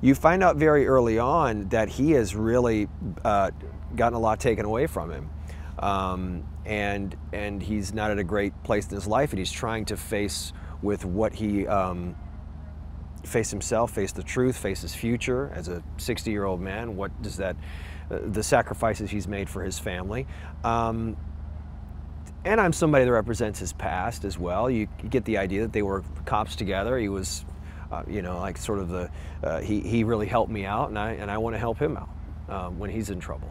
you find out very early on that he has really gotten a lot taken away from him. And he's not at a great place in his life, and he's trying to face with what he face himself, face the truth, face his future as a 60-year-old man. What does that, the sacrifices he's made for his family. And I'm somebody that represents his past as well. You get the idea that they were cops together. He was, you know, like sort of the, he really helped me out, and I want to help him out when he's in trouble.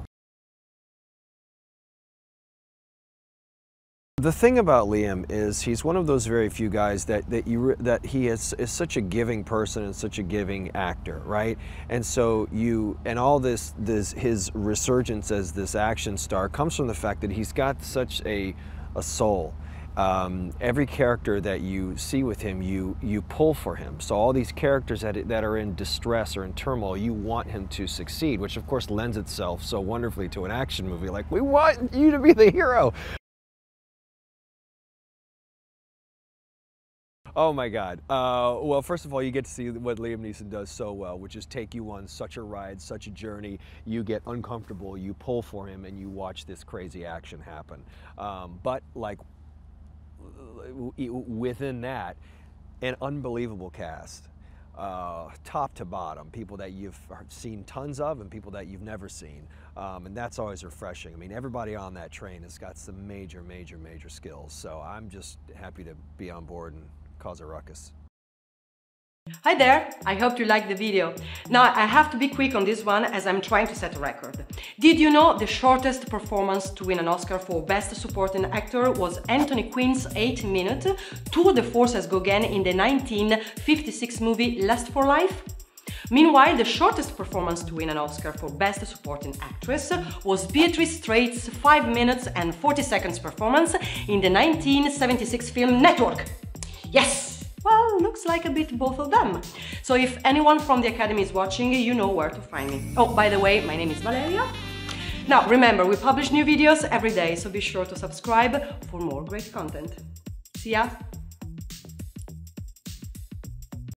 The thing about Liam is he's one of those very few guys that he is such a giving person and such a giving actor, right? And so all this his resurgence as this action star comes from the fact that he's got such a soul. Every character that you see with him, you pull for him. So all these characters that are in distress or in turmoil, you want him to succeed, which of course lends itself so wonderfully to an action movie. Like, we want you to be the hero. Oh my God. Well, first of all, you get to see what Liam Neeson does so well, which is take you on such a ride, such a journey. You get uncomfortable, you pull for him, and you watch this crazy action happen. But like within that, an unbelievable cast. Top to bottom, people that you've seen tons of and people that you've never seen. And that's always refreshing. I mean, everybody on that train has got some major skills. So I'm just happy to be on board and cause a ruckus. Hi there, I hope you liked the video. Now I have to be quick on this one as I'm trying to set a record. Did you know the shortest performance to win an Oscar for Best Supporting Actor was Anthony Quinn's 8-minute Tour de Force as Gauguin in the 1956 movie Lust for Life? Meanwhile, the shortest performance to win an Oscar for Best Supporting Actress was Beatrice Strait's 5 minutes and 40 seconds performance in the 1976 film Network. Yes! Well, looks like a bit both of them. So if anyone from the Academy is watching, you know where to find me. Oh, by the way, my name is Valeria. Now, remember, we publish new videos every day, so be sure to subscribe for more great content. See ya!